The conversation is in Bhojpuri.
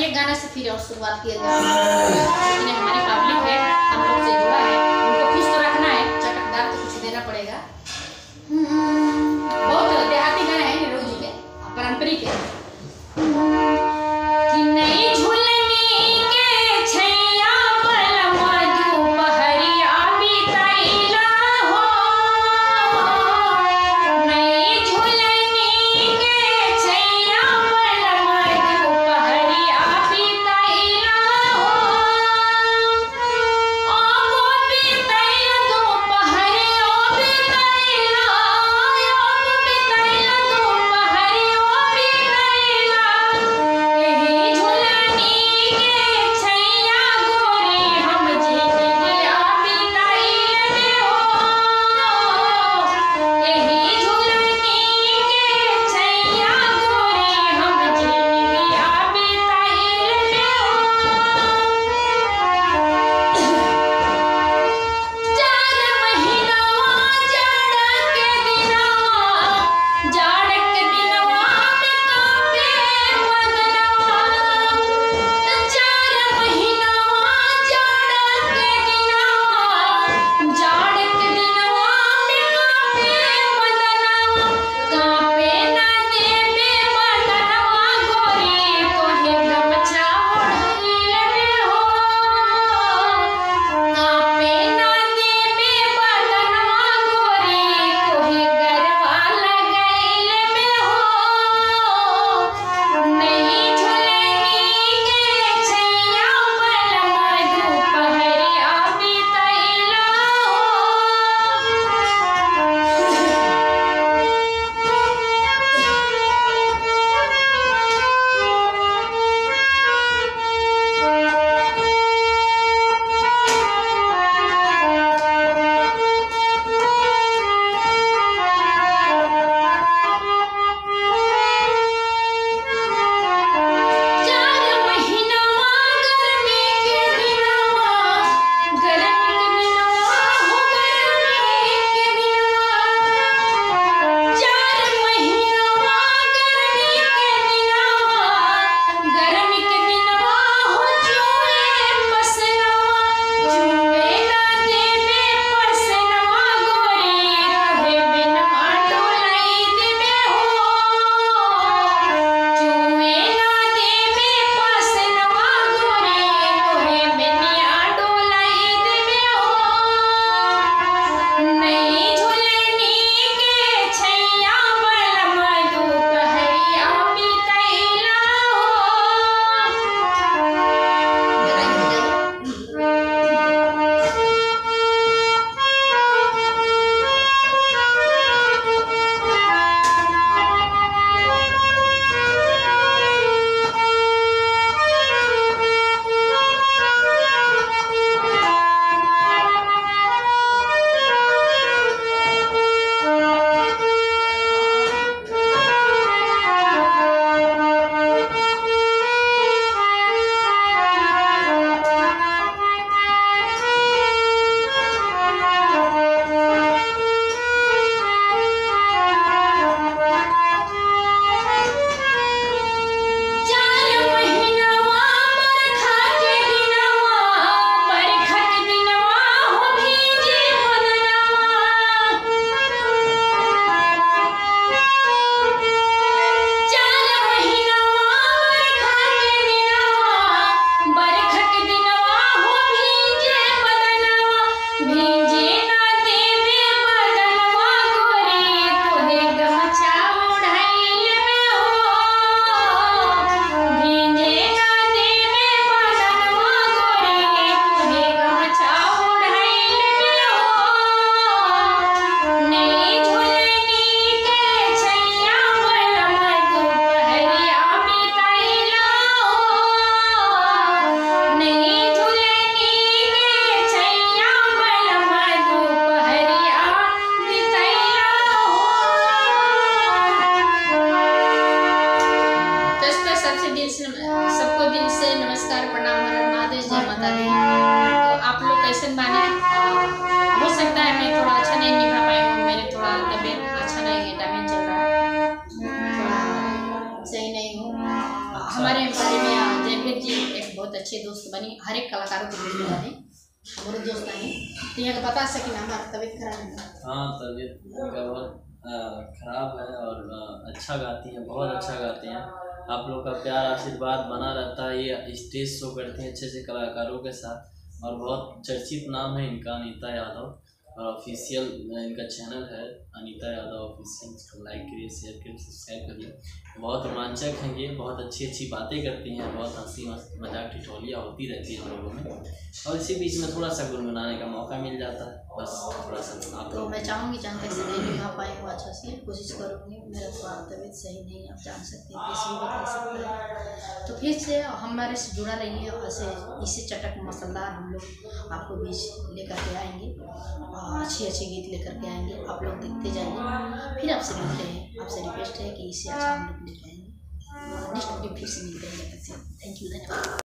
एक गाना से फिर और शुरुआत किया जाए। लेकिन हमारी पब्लिक है, हम लोग से जुड़ा है, उनको खुश तो रखना है, चटकदार तो कुछ देना पड़ेगा। बहुत देहाती गाना है नीरू जी के, पारंपरिक है। कि नई झुलनी के छैया बलमा दुपहरिया बिताइला हो, नई झुलनी के छैया बलमा दुपहरिया बिताइला हो, आगो बिताइला दोपहरिया बिताइला, आगो बिताइला दोपहरिया बिताइला, एही झुलनी के छैया गोरी हम जिंदगिया बिताइले हो, एही झुलनी के छैया गोरी हम जिंदगिया बिताइले हो। चार महीनवा जाड़ के दिनवा, जाड़ के दिनवा में कांपे बदनवा, चार महीनवा जाड़ के दिनवा, जाड़ के दिनवा में कांपे बदनवा, कांपे ना देबे बदनवा गोरी तोहे गमछा ओढ़इले हो, कांपे ना देबे बदनवा गोरी तोहे गरबा लगइले हो, नई झुलनी के छैया बलमा दुपहरिया बिताइला चार महीनवा गर्मी के दिनवा, गर्मी के दिनवा हो गर्मी के दिनवा, चार महीनवा गर्मी के दिनवा, गर्मी के दिनवा हो चुए पसनवा, चुए ना देबे पसनवा गोरी तोहे बिनवा डोलाई देबे हो, चुए ना देबे पसनवा गोरी तोहे बिनिया डोलाई देबे हो, नई झुलनी के छैया बलमा दुपहरिया बिताइला चार महीनवा बरखा के दिनवा, बरखा के दिनवा हो भीजे बदनवा, चार महीनवा बरखा के दिनवा, बरखा के दिनवा हो भीजे बदनवा, भीजे ना देबे बदनवा गोरी तोहे गमछा ओढ़इले हो, भीजे ना देबे बदनवा गोरी तोहे गमछा ओढ़इले हो, नई झुलनी के छैया बलमा दुपहरिया बिताइला हो, नई झुलनी के छैया बलमा दुपहरिया बिताइला हो। दोस्तों सबको दिल से नमस्कार, प्रणाम, हर हर महादेव, जय माता दी। तो आप लोग कैसे माने? हो सकता है मैं थोड़ा अच्छा नहीं निभा पाई हूँ, मेरे थोड़ा तबीयत अच्छा नहीं है, डैमेज चल रहा है, थोड़ा सही नहीं हूँ। हमारे बारे में जय विवेक जी एक बहुत अच्छे दोस्त बनी, हर एक कलाकारों को दोस्त बने, हमारे दोस्त नहीं तो यहाँ का बता सके ना हमारी तबीयत खराब है। हाँ, तबीयत का बहुत खराब है और अच्छा गाती हैं, बहुत अच्छा गाते हैं। आप लोग का प्यार आशीर्वाद बना रहता है। ये स्टेज शो करते हैं अच्छे से कलाकारों के साथ और बहुत चर्चित नाम है इनका, अनीता यादव। और ऑफिशियल इनका चैनल है अनीता यादव ऑफिशियल, इसको लाइक करिए, शेयर करिए, सब्सक्राइब करिए। बहुत रोमांचक हैं ये, बहुत अच्छी अच्छी बातें करती हैं, बहुत हंसी मजाक ठिठोलियाँ होती रहती हैं हम लोगों में, और इसी बीच में थोड़ा सा गुनगुनाने का मौका मिल जाता है, बस थोड़ा सा। आप तो मैं चाहूँगी जहाँ तक से नहीं निभा पाए वो अच्छा से कोशिश करूँगी। मेरा थोड़ा तबीयत सही नहीं, आप जान सकते हैं, किसी भी बता सकता है। तो फिर से हमारे से जुड़ा रहिए, ऐसे इसी चटक मसालेदार हम लोग आपको बीच लेकर के आएंगे, अच्छे अच्छे गीत लेकर के आएंगे, आप लोग देखते जाइए। फिर आपसे मिलते हैं, आपसे रिक्वेस्ट है कि इससे अच्छा हम लोग लेकर आएंगे। नेक्स्ट वीडियो फिर से मिलते हैं। थैंक यू, धन्यवाद।